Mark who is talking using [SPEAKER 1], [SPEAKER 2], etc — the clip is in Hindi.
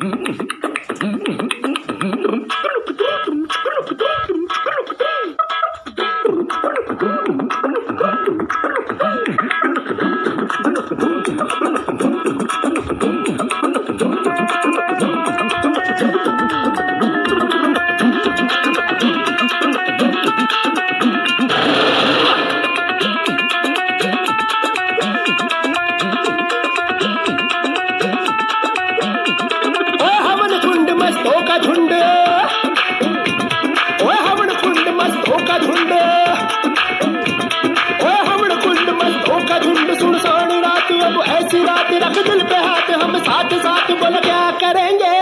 [SPEAKER 1] झुंड, ओए हमन कुंड मस्तों का झुंड, ओए हमन कुंड मस्तों का झुंड। सुनसान रात अब ऐसी रात, रख दिल पे हाथ हम साथ साथ, बोल क्या करेंगे।